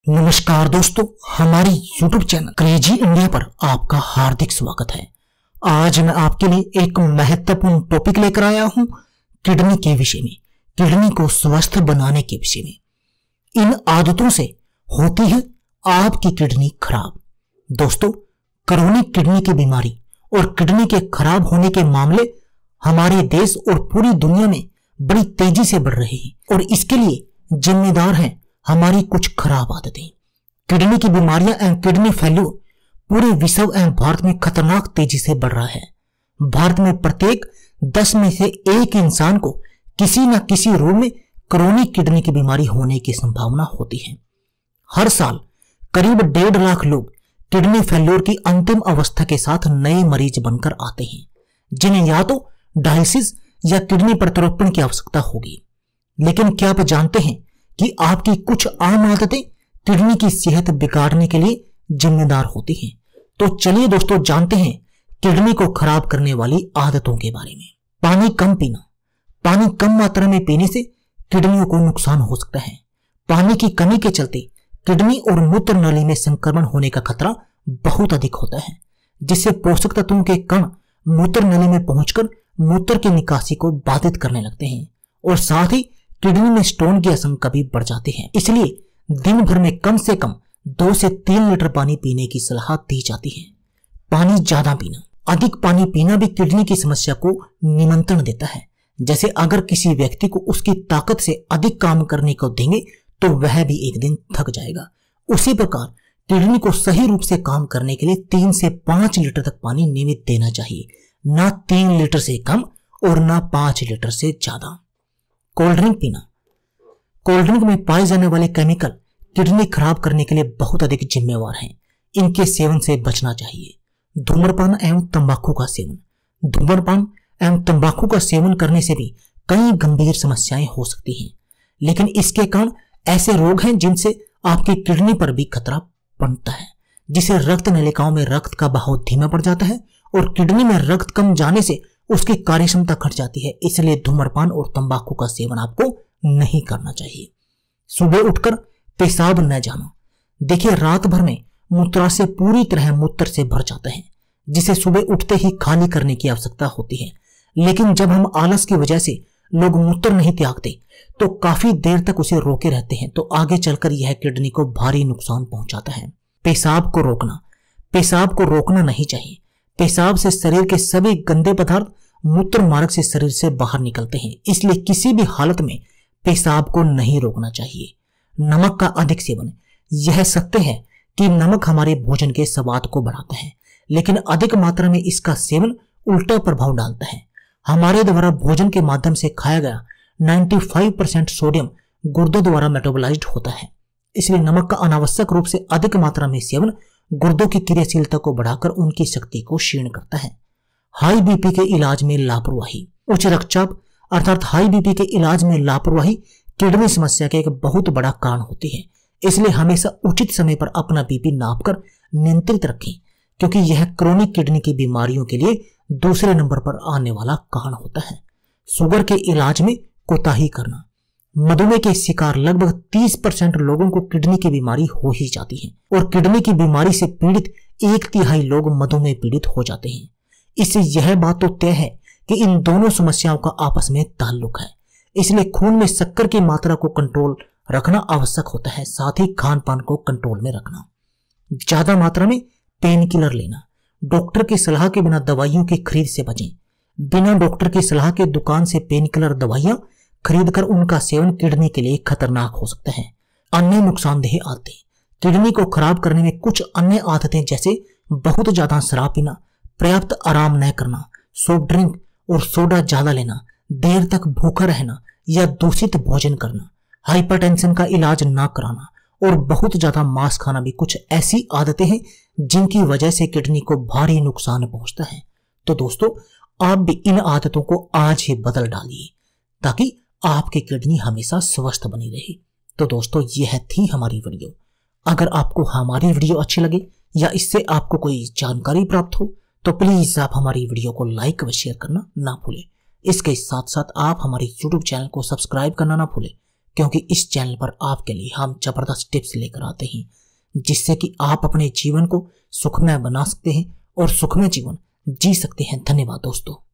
नमस्कार दोस्तों, हमारी YouTube चैनल क्रेजी इंडिया पर आपका हार्दिक स्वागत है। आज मैं आपके लिए एक महत्वपूर्ण टॉपिक लेकर आया हूं किडनी के विषय में, किडनी को स्वस्थ बनाने के विषय में। इन आदतों से होती है आपकी किडनी खराब। दोस्तों, क्रोनिक किडनी की बीमारी और किडनी के खराब होने के मामले हमारे देश और पूरी दुनिया में बड़ी तेजी से बढ़ रहे हैं और इसके लिए जिम्मेदार हैं हमारी कुछ खराब आदतें। किडनी की बीमारियां एवं किडनी फेल्यूर पूरे विश्व एवं भारत में खतरनाक तेजी से बढ़ रहा है। भारत में प्रत्येक 10 में से 1 इंसान को किसी न किसी रूप में क्रोनिक किडनी की बीमारी होने की संभावना होती है। हर साल करीब 1.5 लाख लोग किडनी फेल्यूर की अंतिम अवस्था के साथ नए मरीज बनकर आते हैं, जिन्हें या तो डायलिसिस या किडनी प्रत्यारोपण की आवश्यकता होगी। लेकिन क्या आप जानते हैं कि आपकी कुछ आम आदतें किडनी की सेहत बिगाड़ने के लिए जिम्मेदार होती हैं? तो चलिए दोस्तों, जानते हैं किडनी को खराब करने वाली आदतों के बारे में। पानी कम पीना। पानी कम मात्रा में पीने से किडनियों को नुकसान हो सकता है। पानी की कमी के चलते किडनी और मूत्र नली में संक्रमण होने का खतरा बहुत अधिक होता है, जिससे पोषक तत्वों के कण मूत्र नली में पहुंचकर मूत्र की निकासी को बाधित करने लगते हैं और साथ ही किडनी में स्टोन की आशंका भी बढ़ जाती है। इसलिए दिन भर में कम से कम 2 से 3 लीटर पानी पीने की सलाह दी जाती है। पानी ज्यादा पीना। अधिक पानी पीना भी किडनी की समस्या को निमंत्रण देता है। जैसे अगर किसी व्यक्ति को उसकी ताकत से अधिक काम करने को देंगे तो वह भी एक दिन थक जाएगा। उसी प्रकार किडनी को सही रूप से काम करने के लिए 3 से 5 लीटर तक पानी नियमित देना चाहिए, ना 3 लीटर से कम और ना 5 लीटर से ज्यादा। कोल्ड ड्रिंक पीना। कोल्ड ड्रिंक में पाए जाने वाले केमिकल किडनी खराब करने के लिए बहुत अधिक जिम्मेवार हैं। इनके सेवन से बचना चाहिए। धूम्रपान एवं तंबाकू का सेवन। धूम्रपान एवं तंबाकू का सेवन करने से भी कई गंभीर समस्याएं हो सकती हैं, लेकिन इसके कारण ऐसे रोग हैं जिनसे आपकी किडनी पर भी खतरा बनता है, जिसे रक्त नलिकाओं में रक्त का बहाव धीमा पड़ जाता है और किडनी में रक्त कम जाने से उसकी कार्यक्षमता घट जाती है। इसलिए धूम्रपान और तंबाकू का सेवन आपको नहीं करना चाहिए। सुबह उठकर पेशाब न जाना। देखिए, रात भर में मूत्राशय पूरी तरह मूत्र से भर जाता है, जिसे सुबह उठते ही खाली करने की आवश्यकता होती है। लेकिन जब हम आलस की वजह से लोग मूत्र नहीं त्यागते तो काफी देर तक उसे रोके रहते हैं, तो आगे चलकर यह किडनी को भारी नुकसान पहुंचाता है। पेशाब को रोकना। पेशाब को रोकना नहीं चाहिए। पेशाब से शरीर के सभी गंदे पदार्थ मूत्र मार्ग से शरीर से बाहर निकलते हैं, इसलिए किसी भी हालत में पेशाब को नहीं रोकना चाहिए। नमक का अधिक सेवन। यह सत्य है कि नमक हमारे भोजन के स्वाद को बढ़ाता है, लेकिन अधिक मात्रा में इसका सेवन उल्टा प्रभाव डालता है। हमारे द्वारा भोजन के माध्यम से खाया गया 95% सोडियम गुर्दों द्वारा मेटाबोलाइज्ड होता है। इसलिए नमक का अनावश्यक रूप से अधिक मात्रा में सेवन गुर्दों की क्रियाशीलता को बढ़ाकर उनकी शक्ति को क्षीण करता है। हाई बीपी के इलाज में लापरवाही। उच्च रक्तचाप अर्थात हाई बीपी के इलाज में लापरवाही किडनी समस्या का एक बहुत बड़ा कारण होती है। इसलिए हमेशा उचित समय पर अपना बीपी नापकर नियंत्रित रखें, क्योंकि यह क्रोनिक किडनी की बीमारियों के लिए दूसरे नंबर पर आने वाला कारण होता है। शुगर के इलाज में कोताही करना। मधुमेह के शिकार लगभग 30% लोगों को किडनी की बीमारी हो ही जाती है और किडनी की बीमारी से पीड़ित 1/3 लोग मधुमेह पीड़ित हो जाते हैं। इससे यह बात तो तय है कि इन दोनों समस्याओं का आपस में ताल्लुक है। इसलिए खून में शक्कर की मात्रा को कंट्रोल रखना आवश्यक होता है, साथ ही खान पान को कंट्रोल में रखना। ज्यादा मात्रा में पेन किलर लेना। डॉक्टर की सलाह के बिना दवाइयों की खरीद से बचें। बिना डॉक्टर की सलाह के दुकान से पेन किलर दवाइयां खरीदकर उनका सेवन किडनी के लिए खतरनाक हो सकता है। अन्य नुकसानदेह आदतें। किडनी को खराब करने में कुछ अन्य आदतें जैसे बहुत ज्यादा शराब पीना, पर्याप्त आराम न करना, सॉफ्ट ड्रिंक और सोडा ज्यादा लेना, देर तक भूखा रहना या दूषित भोजन करना, हाइपरटेंशन का इलाज ना कराना और बहुत ज्यादा मांस खाना भी कुछ ऐसी आदतें हैं जिनकी वजह से किडनी को भारी नुकसान पहुंचता है। तो दोस्तों, आप भी इन आदतों को आज ही बदल डालिए ताकि आपकी किडनी हमेशा स्वस्थ बनी रहे। तो दोस्तों, यह थी हमारी वीडियो। अगर आपको हमारी वीडियो अच्छी लगे या इससे आपको कोई जानकारी प्राप्त हो तो प्लीज आप हमारी वीडियो को लाइक व शेयर करना ना भूलें। इसके साथ साथ आप हमारे YouTube चैनल को सब्सक्राइब करना ना भूलें, क्योंकि इस चैनल पर आपके लिए हम जबरदस्त टिप्स लेकर आते हैं जिससे कि आप अपने जीवन को सुखमय बना सकते हैं और सुखमय जीवन जी सकते हैं। धन्यवाद दोस्तों।